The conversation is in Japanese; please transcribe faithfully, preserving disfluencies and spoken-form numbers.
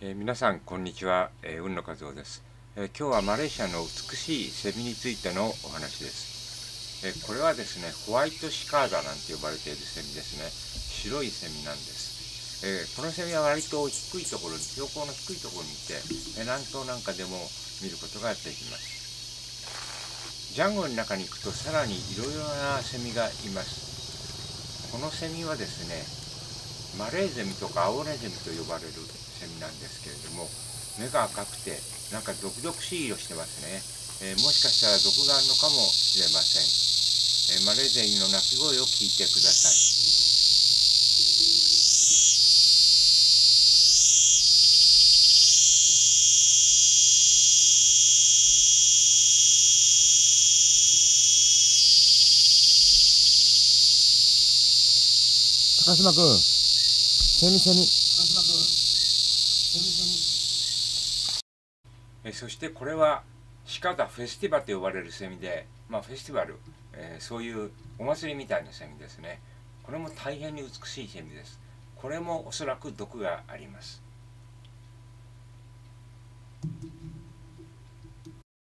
えー、皆さんこんにちは、えー、海野和夫です、えー、今日はマレーシアの美しいセミについてのお話です、えー、これはですねホワイトシカーダなんて呼ばれているセミですね。白いセミなんです、えー、このセミは割と低いところに標高の低いところにいて、えー、南東なんかでも見ることができます。ジャングルの中に行くとさらにいろいろなセミがいます。このセミはですねマレーゼミとかアオネゼミと呼ばれるセミなんですけれども、目が赤くてなんか毒々しい色してますね。えー、もしかしたら毒があるのかもしれません。えー、マレーゼミの鳴き声を聞いてください。 高島君、セミセミ。高島君、セミセえー、そしてこれはシカダフェスティバと呼ばれるセミで、まあフェスティバル、えー、そういうお祭りみたいなセミですね。これも大変に美しいセミです。これもおそらく毒があります。